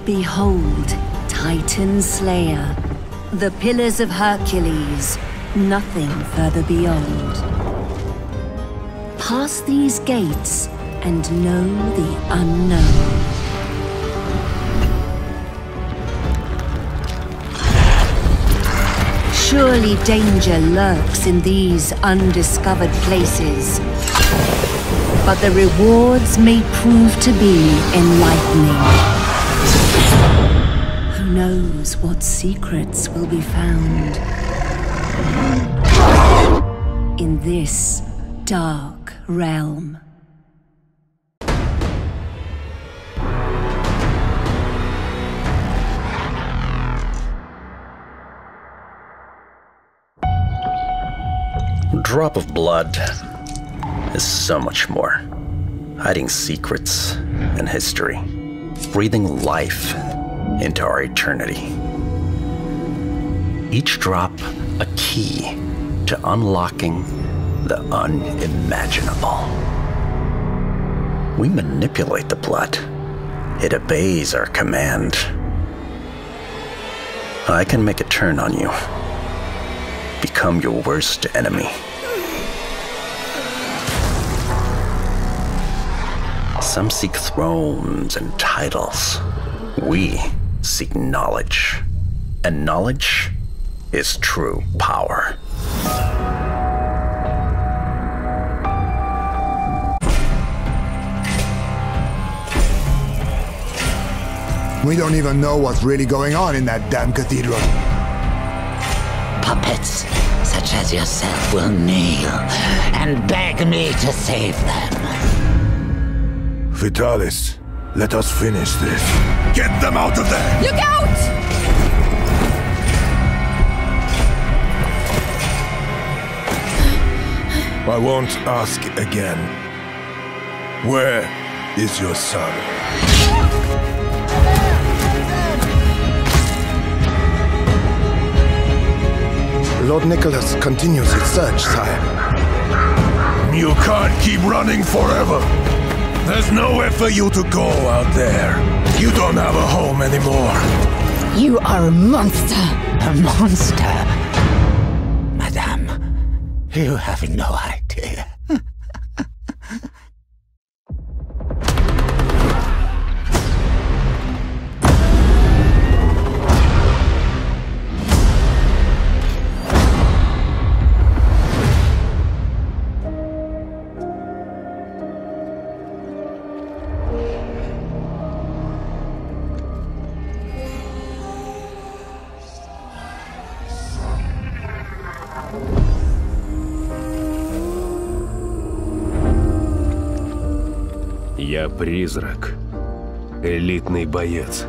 Behold, Titan Slayer, the Pillars of Hercules, nothing further beyond. Pass these gates and know the unknown. Surely danger lurks in these undiscovered places, but the rewards may prove to be enlightening. Who knows what secrets will be found in this dark realm? Drop of Blood is so much more. Hiding secrets and history. Breathing life into our eternity. Each drop a key to unlocking the unimaginable. We manipulate the blood. It obeys our command. I can make it turn on you. Become your worst enemy. Some seek thrones and titles. We seek knowledge. And knowledge is true power. We don't even know what's really going on in that damn cathedral. Puppets such as yourself will kneel and beg me to save them. Vitalis, let us finish this. Get them out of there! Look out! I won't ask again. Where is your son? Lord Nicholas continues his search, sire. You can't keep running forever. There's nowhere for you to go out there. You don't have a home anymore. You are a monster. A monster. Madame, you have no idea. Я призрак, элитный боец.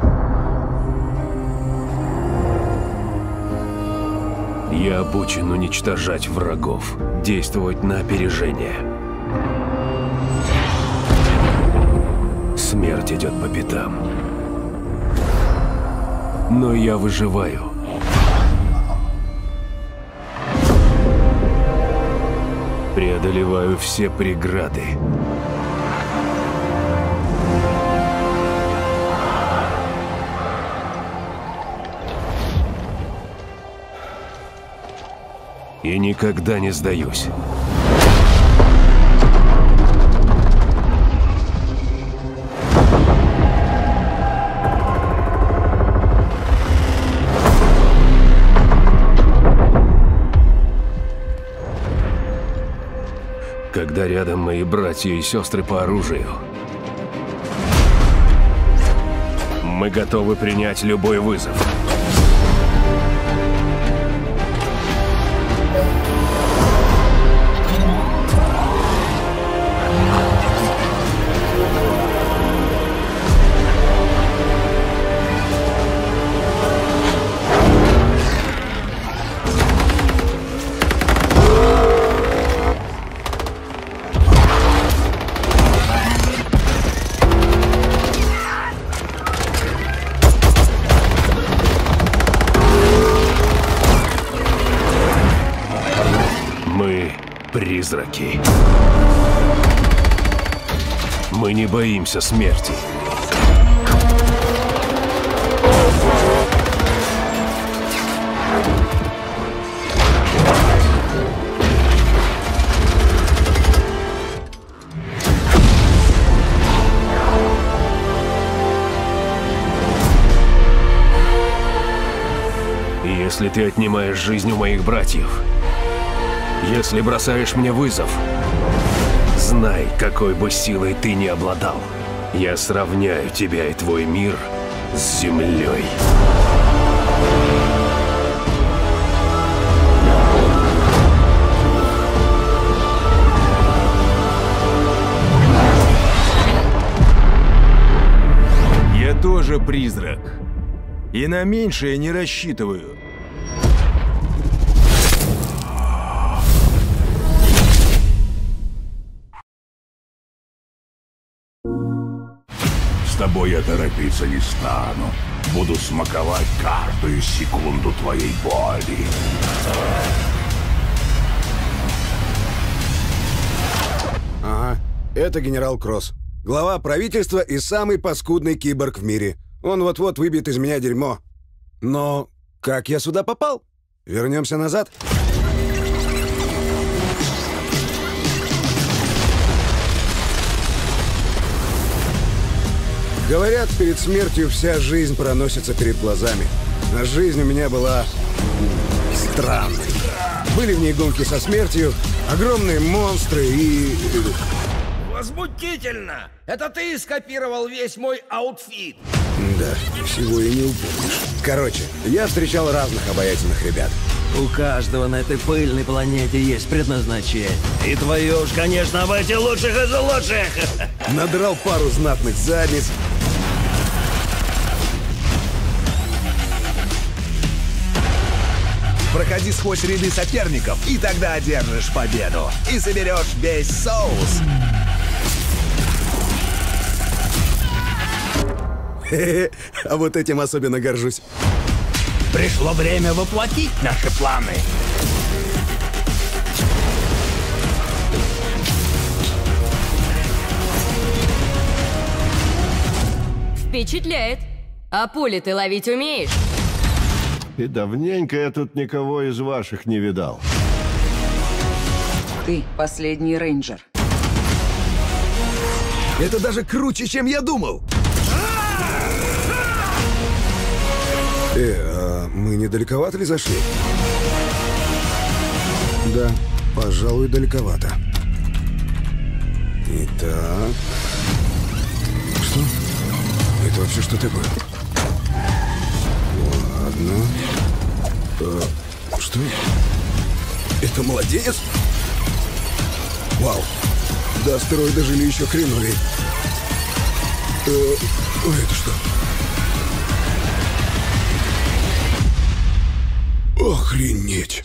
Я обучен уничтожать врагов, действовать на опережение. Смерть идет по пятам. Но я выживаю. Преодолеваю все преграды. И никогда не сдаюсь. Когда рядом мои братья и сестры по оружию, мы готовы принять любой вызов. Призраки. Мы не боимся смерти. если ты отнимаешь жизнь у моих братьев, если бросаешь мне вызов, знай, какой бы силой ты ни обладал, я сравняю тебя и твой мир с землей. Я тоже призрак. И на меньшее не рассчитываю. С тобой я торопиться не стану. Буду смаковать каждую секунду твоей боли. Ага, это генерал Кросс. Глава правительства и самый паскудный киборг в мире. Он вот-вот выбьет из меня дерьмо. Но как я сюда попал? Вернемся назад. Говорят, перед смертью вся жизнь проносится перед глазами. А жизнь у меня была странной. Были в ней гонки со смертью, огромные монстры и... Возмутительно! Это ты скопировал весь мой аутфит! Да, всего и не упомнишь. Короче, я встречал разных обаятельных ребят. У каждого на этой пыльной планете есть предназначение. И твое уж, конечно, обойти лучших из лучших! Надрал пару знатных задниц. Проходи сквозь ряды соперников, и тогда одержишь победу. И соберешь весь соус. Хе-хе, а вот этим особенно горжусь. Пришло время воплотить наши планы. Впечатляет. А пули ты ловить умеешь? И давненько я тут никого из ваших не видал. Ты последний рейнджер. Это даже круче, чем я думал. А мы не далековато ли зашли? Да, пожалуй, далековато. Итак... Что? Это вообще что такое? Ладно. Что? Это младенец? Вау. До астероида жили еще хреновее. Это что? Охренеть!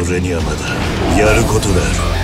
俺にはまだやることがある。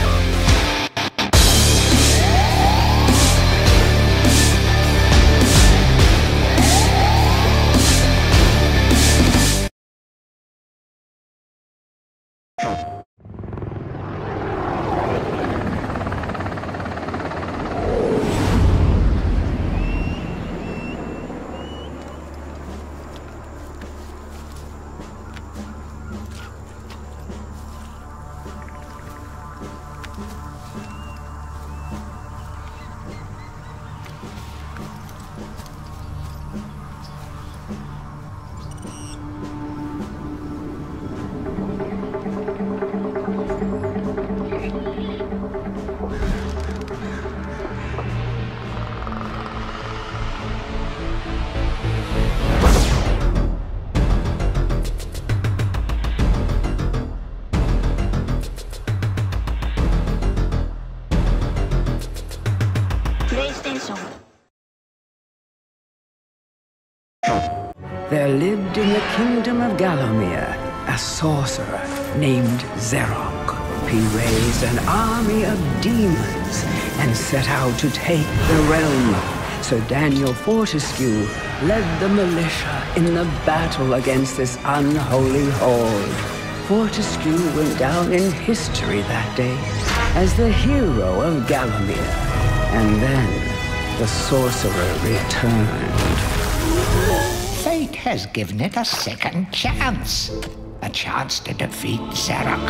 There lived in the kingdom of Gallowmere a sorcerer named Zarok. He raised an army of demons and set out to take the realm. Sir Daniel Fortescue led the militia in the battle against this unholy horde. Fortescue went down in history that day as the hero of Gallowmere. And then the sorcerer returned. Fate has given it a second chance. A chance to defeat Zarok.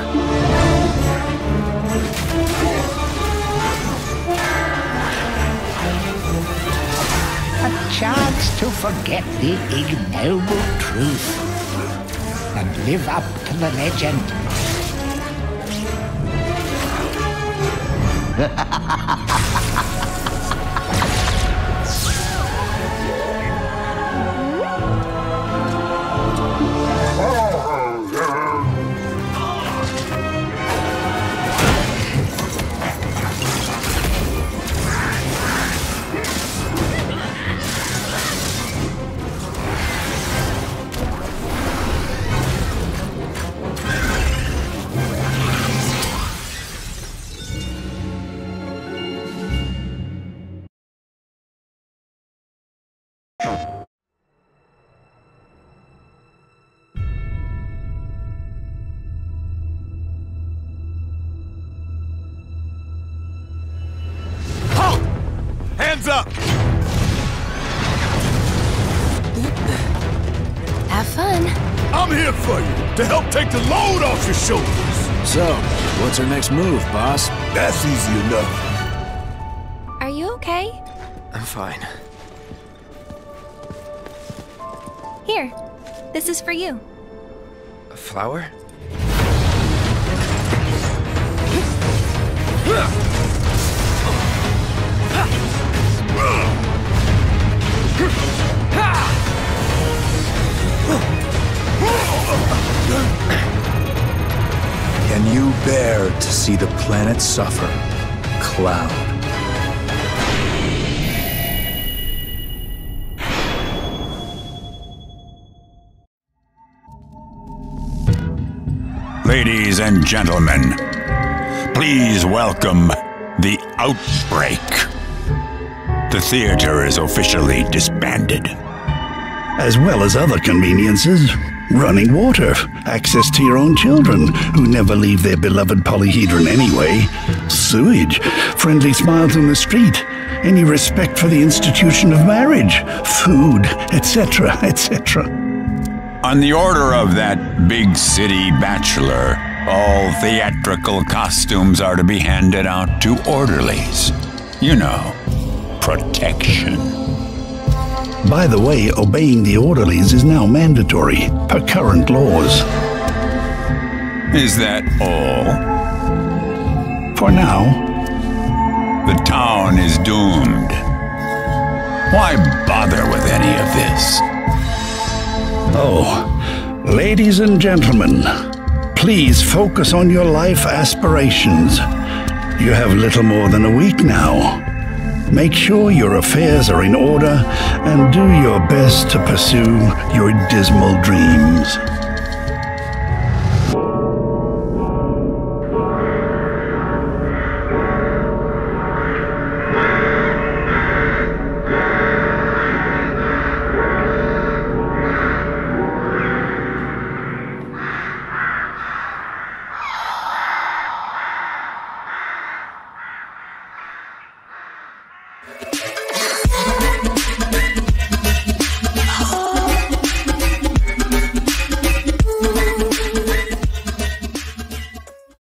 A chance to forget the ignoble truth and live up to the legend. Hands up! Have fun. I'm here for you, to help take the load off your shoulders. So, what's our next move, boss? That's easy enough. Are you okay? I'm fine. Here, this is for you. A flower? Can you bear to see the planet suffer? Cloud. Ladies and gentlemen, please welcome The Outbreak. The theater is officially disbanded. As well as other conveniences. Running water, access to your own children, who never leave their beloved polyhedron anyway, sewage, friendly smiles on the street, any respect for the institution of marriage, food, etc., etc. On the order of that big city bachelor, all theatrical costumes are to be handed out to orderlies. You know, protection. By the way, obeying the orderlies is now mandatory, per current laws. Is that all? For now. The town is doomed. Why bother with any of this? Oh, ladies and gentlemen, please focus on your life aspirations. You have little more than a week now. Make sure your affairs are in order and do your best to pursue your dismal dreams.